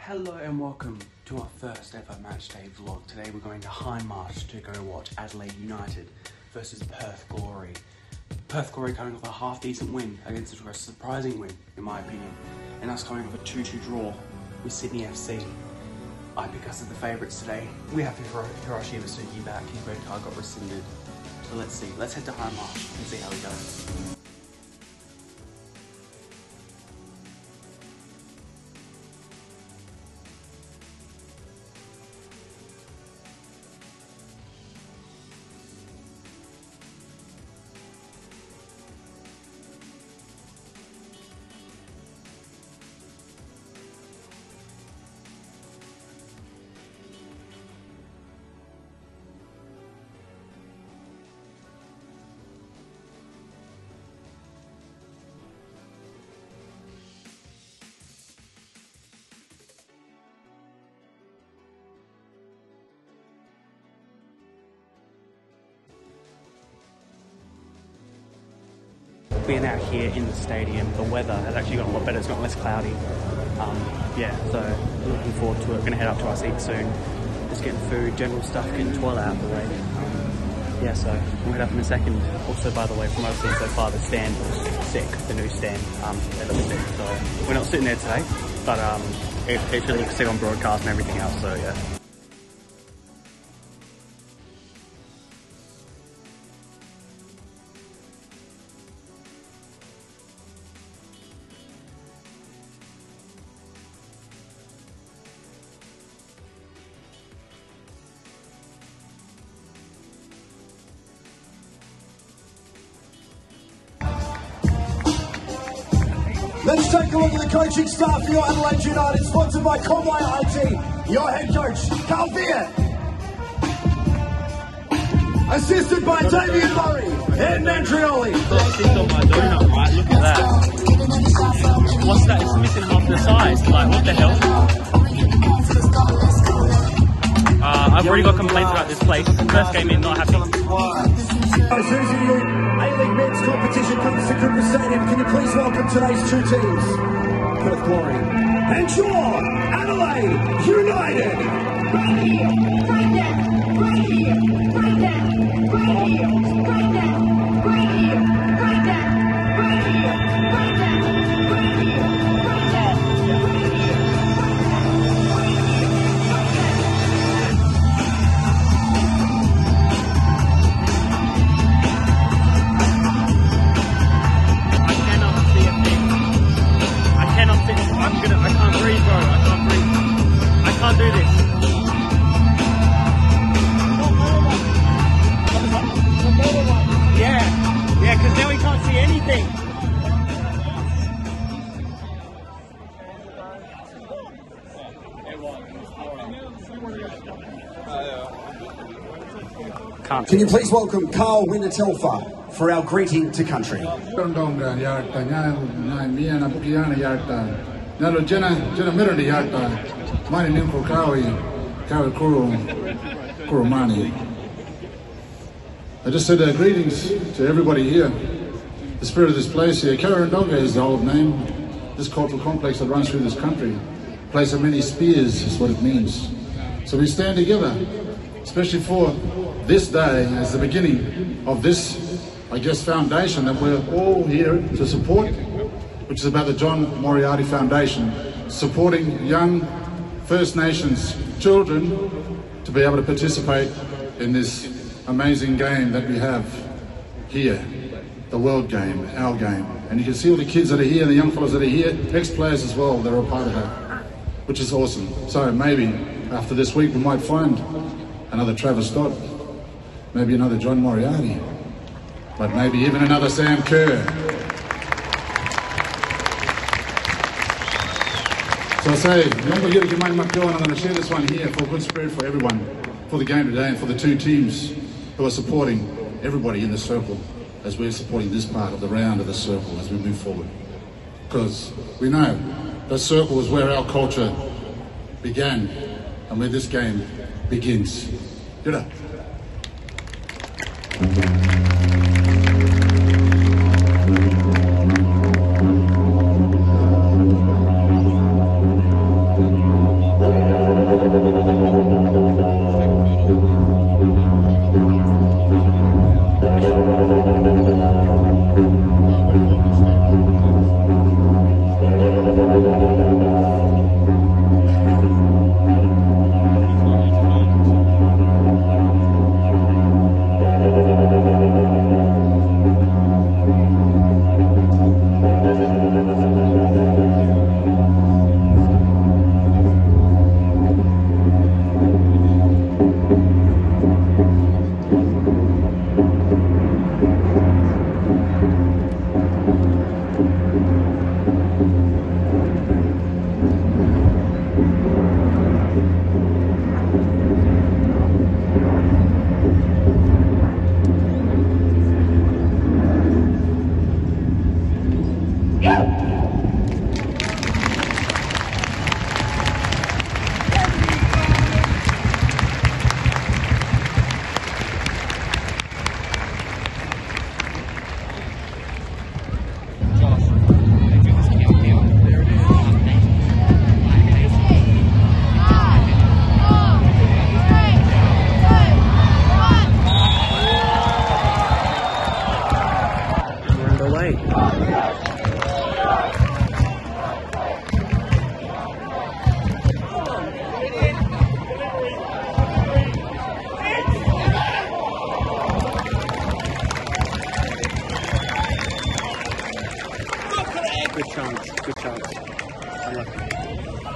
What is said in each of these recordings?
Hello and welcome to our first ever Matchday vlog. Today we're going to Hindmarsh to go watch Adelaide United versus Perth Glory. Perth Glory coming off a half decent win against a surprising win in my opinion, and us coming off a 2-2 draw with Sydney FC. I pick us as the favourites today. We have Hiroshi Masuki back, his red card got rescinded. So let's see, let's head to Hindmarsh and see how it goes. We're now here in the stadium. The weather has actually got a lot better, it's got less cloudy. Yeah, so looking forward to it. We're gonna head up to our seats soon. Just getting food, general stuff, getting the toilet out of the way. Yeah, so we'll head up in a second. Also, by the way, from what I've seen so far, the stand looks sick, the new stand. It looks sick, so we're not sitting there today, but it really looks sick on broadcast and everything else, so yeah. Let's take a look at the coaching staff for your Adelaide United, sponsored by Goodwin IT. Your head coach, Carl Beer. Assisted by Damien Murray and Andrioli. On my donut, right? Look at that. What's that? It's missing half the size. Like, what the hell? I've already got complaints about this place. First game in, not happy. As soon as the A-League men's competition comes to Goodwin Stadium, can you please welcome today's two teams, Perth Glory and your Adelaide United. Right here, right there, right here, right there, right here, right there, right here, right there, right here, right there, right here, right there. I can't breathe, bro. I can't breathe. I can't do this. Yeah, because now we can't see anything. Can you please welcome Carl Winatelfa for our greeting to country. I just said greetings to everybody here. The spirit of this place here, Kaurna is the old name. This cultural complex that runs through this country. Place of many spears is what it means. So we stand together, especially for this day as the beginning of this, I guess, foundation that we're all here to support, which is about the John Moriarty Foundation, supporting young First Nations children to be able to participate in this amazing game that we have here, the world game, our game. And you can see all the kids that are here, the young fellows that are here, ex-players as well, that are a part of that, which is awesome. So maybe after this week we might find another Travis Scott, maybe another John Moriarty, but maybe even another Sam Kerr. So I say, I'm going to share this one here for good spirit for everyone, for the game today and for the two teams who are supporting everybody in the circle as we're supporting this part of the round of the circle as we move forward. Because we know the circle is where our culture began and where this game begins. Get up.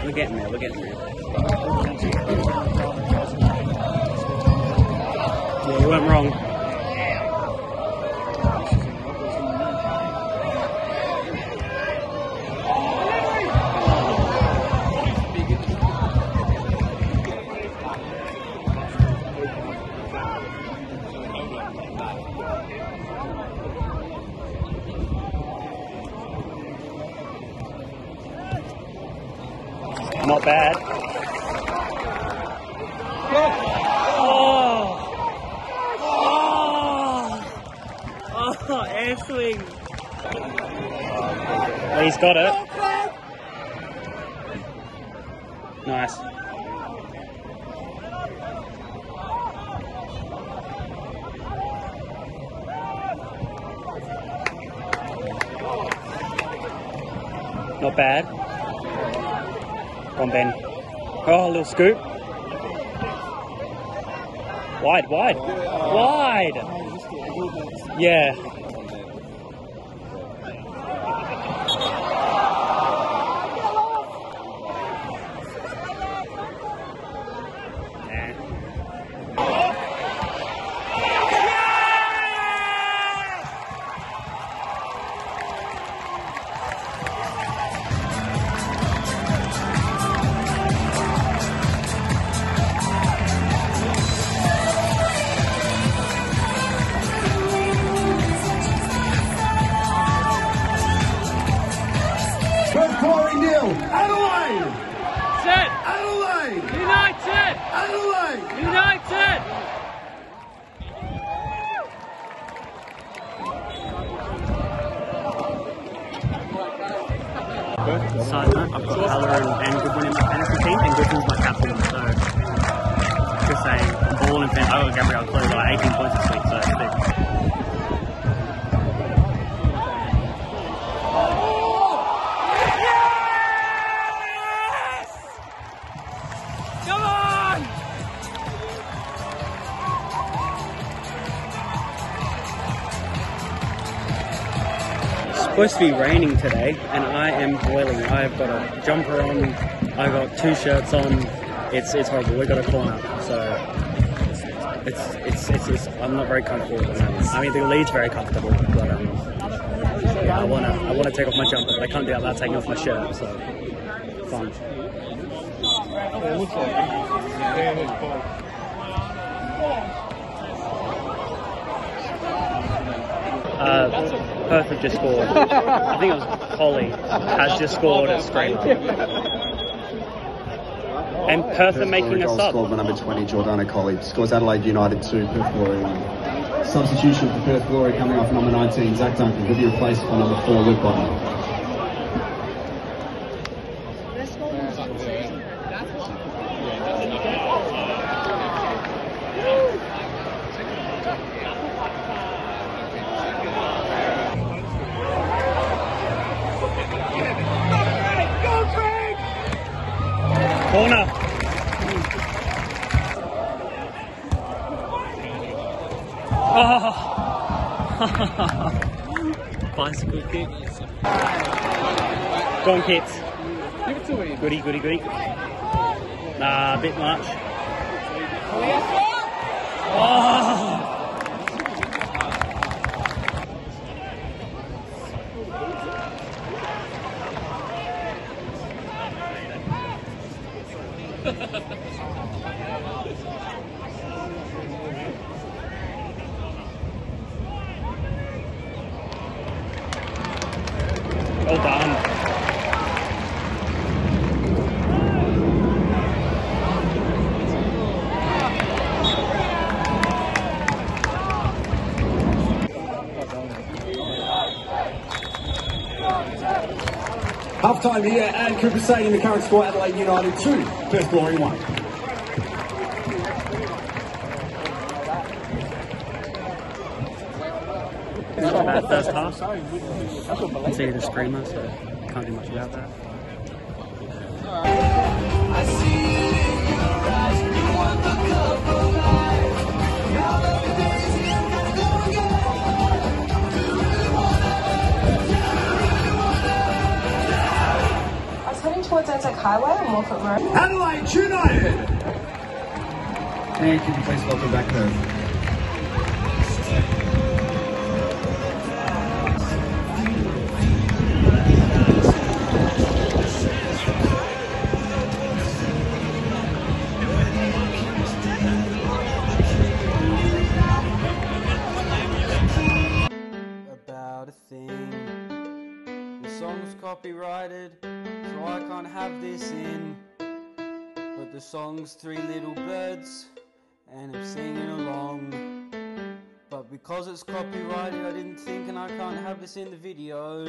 We're getting there, we're getting there. Yeah, you weren't wrong. Not bad. Oh, air swing. Well, he's got it. Nice. Not bad. Go on, Ben. Oh, a little scoop. Wide, wide. Wide! Yeah. Perth Glory nil. Adelaide. Set! Adelaide. United! Adelaide. United! Side note, I've got Kaurna and Goodwin in my fantasy team, and Goodwin's my captain, so just saying, I'm balling fan. I got Gabriel Clue like 18 points this week, so it's big. Come on! It's supposed to be raining today, and I am boiling. I've got a jumper on, I got 2 shirts on. It's horrible. We've got a corner, so it's I'm not very comfortable at the moment. I mean, the lead's very comfortable, but yeah, I wanna take off my jumper, but I can't do that without taking off my shirt. So fun. Perth have just scored. I think it was Holly has just scored at Screamer. And Perth are making a sub. Scored by number 20, Jordana Colley. Scores Adelaide United 2, Perth Glory 1. Substitution for Perth Glory coming off number 19, Zach Duncan, will be replaced by number 4, Luke Bottom. Corner. Oh. Bicycle kick. Go on, kids. Give it to him. Goody, goody, goody. Nah, a bit much. Oh. Well done. Half time here at Cooper Stadium. The current score: Adelaide United 2, Perth Glory 1. Bad first half. You can see the Screamer, so can't do much about that. I was heading towards Anzac Highway on Morford Road. Adelaide United. And can you please welcome back Perth? About a thing. The song's copyrighted, so I can't have this in. But the song's Three Little Birds, and I'm singing along. But because it's copyrighted, I didn't think, and I can't have this in the video.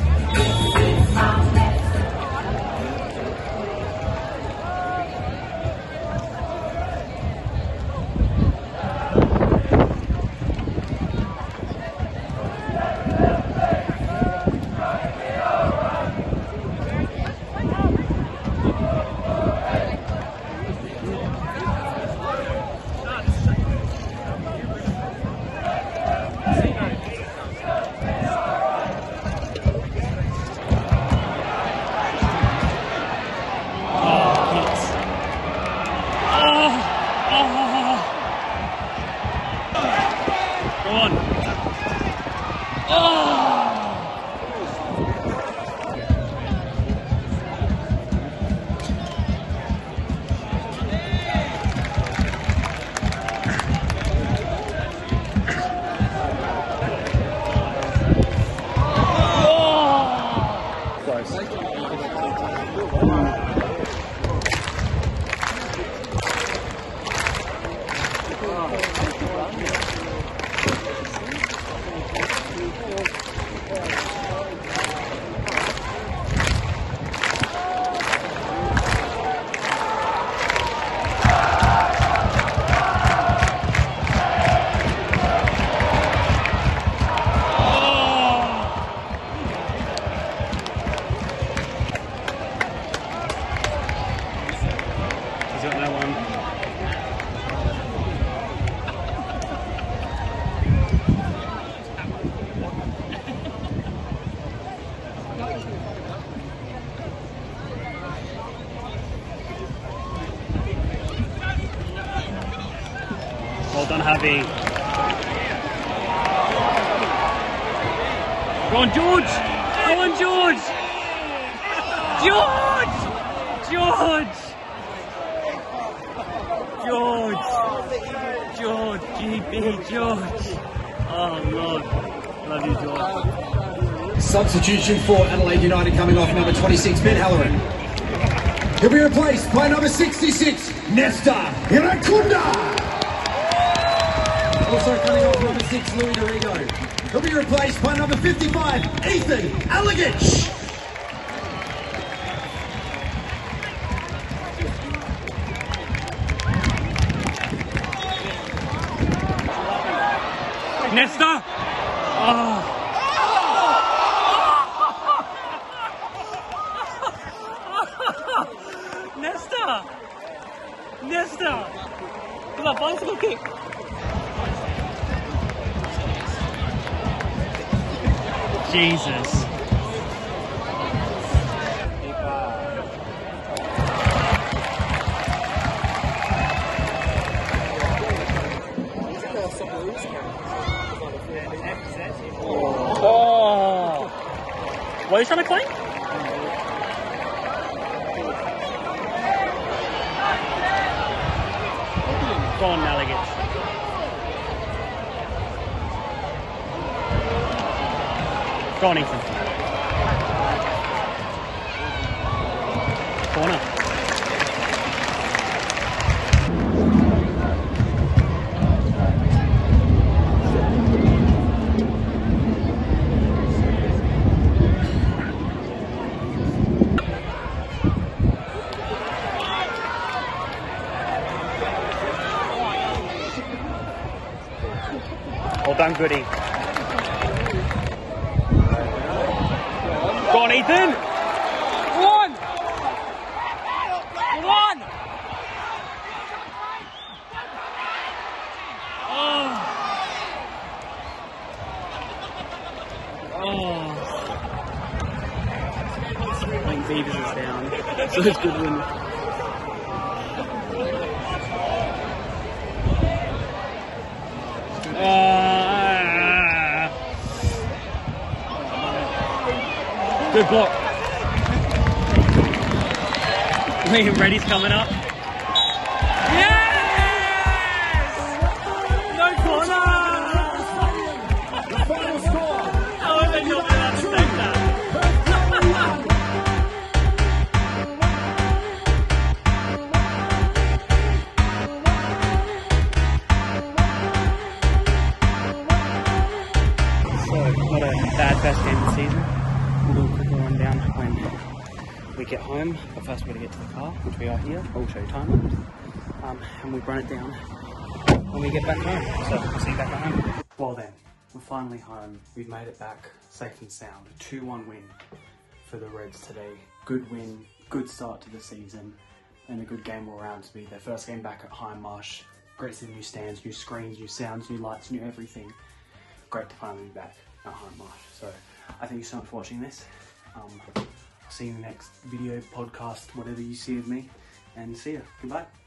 Well done, Javi. Go on, George! Go on, George! George! George! George! George! GB, George! Oh, Lord. Love you, George. Substitution for Adelaide United coming off number 26, Ben Halloran. He'll be replaced by number 66, Nesta Irakunda. Also coming off number 6, Louis Dorigo. He'll be replaced by number 55, Ethan Allegich. Nesta! Oh. Nesta! Nesta! Look at bicycle kick! Jesus. Oh! What are you trying to claim? Go on, Allegich. Go on, Ethan. Kaurna. Well done, Goody. Go on, Ethan! Go on! Go on! Oh! Oh! I think Beavers is down. So it's Goodwin. Good block. Liam Reddy's coming up. Yes! No corner! How have they not been able to take that? So, not a bad first game of the season. We'll do a quick run down when we get home, but first we're going to get to the car, which we are here. I'll show you time, and we'll run it down when we get back home. So we'll see you back at home. Well then, we're finally home. We've made it back safe and sound. A 2-1 win for the Reds today. Good win, good start to the season, and a good game all around to be their first game back at Hindmarsh. Great to see the new stands, new screens, new sounds, new lights, new everything. Great to finally be back at Hindmarsh. So I thank you so much for watching this. I'll see you in the next video, podcast, whatever you see of me, and see ya. Goodbye.